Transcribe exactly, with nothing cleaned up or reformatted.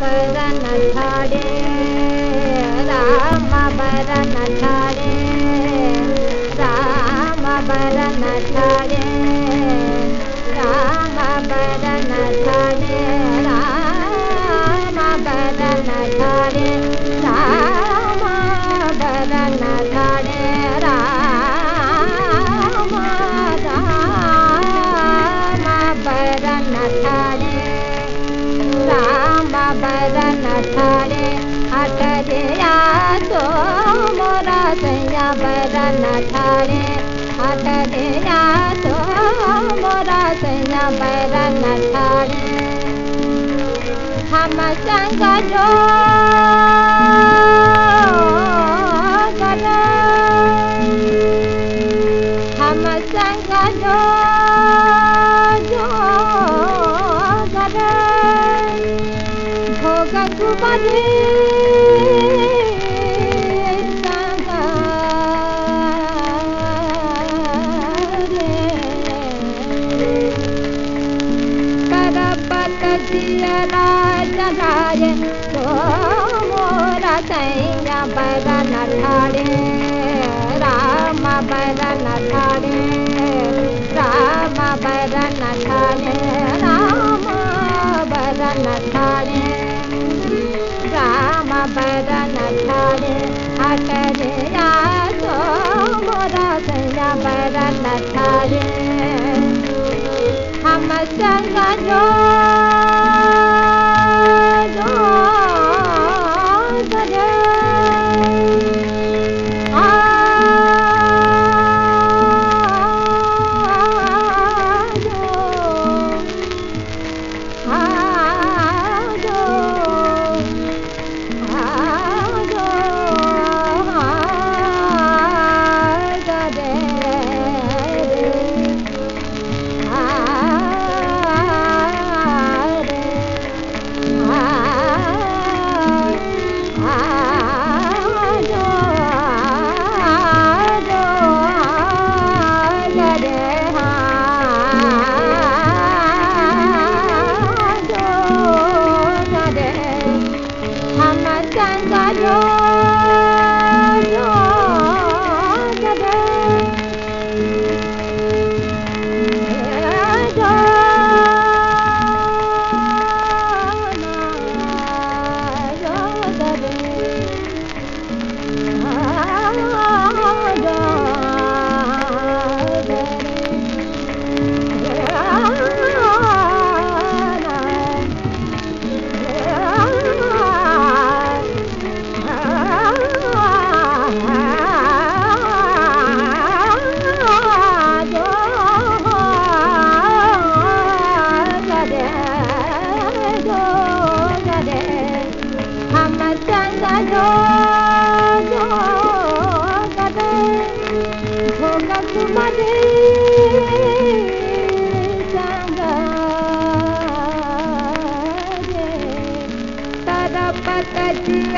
बरन ठाड़े राम बरन ठाड़े राम बरन ठाड़े राम बरन ठाड़े राम बरन ठाड़े राम बरन ठाड़े राम राम बरन ठाड़े राम बरन ठाड़े अठरिया तो मोरा सैया बरन ठाड़े अठरिया तो मोरा सैया बरन ठाड़े हम संग जो करे हम संग जो जो करे भोग सुबधे संग करपत जियरा जगाए तो मोरा सैया बरन ठाड़े राम बरन ठाड़े राम बरन ठाड़े राम बरन ठाड़े राम बरन ठाड़े अटरिया तो मोरा सैया बरन ठाड़े हम संग जो जो करे आ जो आ जो आ जो करे जो जो करे भोग सुबधे संग तरपत